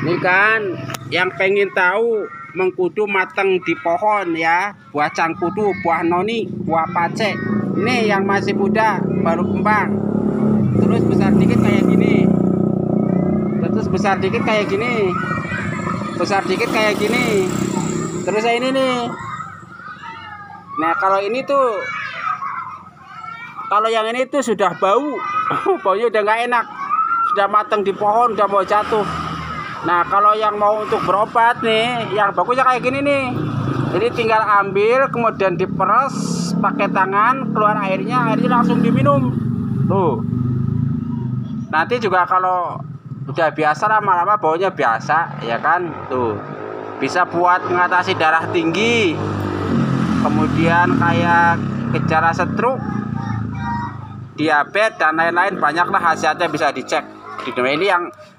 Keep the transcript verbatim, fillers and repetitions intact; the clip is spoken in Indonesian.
Nih kan, yang pengen tahu mengkudu mateng di pohon ya, buah cangkudu, buah noni, buah pacek. Ini yang masih muda, baru kembang. Terus besar dikit kayak gini. Terus besar dikit kayak gini. Besar dikit kayak gini. Terus ini nih. Nah, kalau ini tuh kalau yang ini tuh sudah bau. Baunya udah nggak enak. Sudah mateng di pohon, udah mau jatuh. Nah, kalau yang mau untuk berobat nih, yang bagusnya kayak gini nih. Jadi tinggal ambil, kemudian diperes pakai tangan, keluar airnya, airnya langsung diminum. Tuh. Nanti juga kalau udah biasa lama-lama baunya biasa, ya kan? Tuh. Bisa buat mengatasi darah tinggi. Kemudian kayak gejala stroke, diabetes dan lain-lain, banyaklah khasiatnya bisa dicek. Di ini yang